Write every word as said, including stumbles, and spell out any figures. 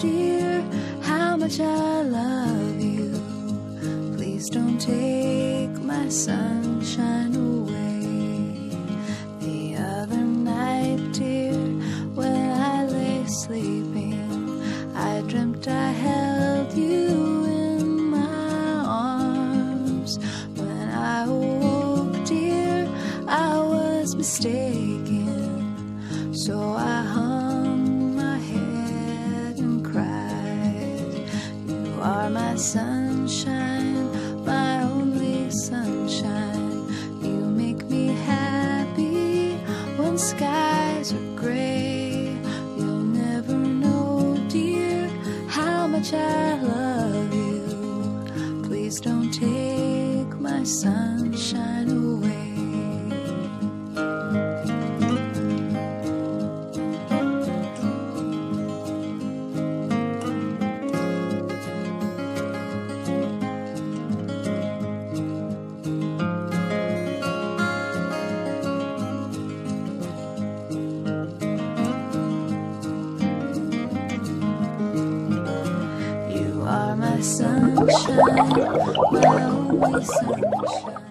dear, how much I love you. Please don't take my sunshine away. The other night, dear, when I lay sleeping, I dreamt I held you in my arms. When I awoke, dear, I was mistaken, so I hung my head and cried. You are my sunshine, my only sunshine. You make me happy when skies are gray. You'll never know, dear, how much I love you. Please don't take my sunshine away. You are my sunshine, my only sunshine.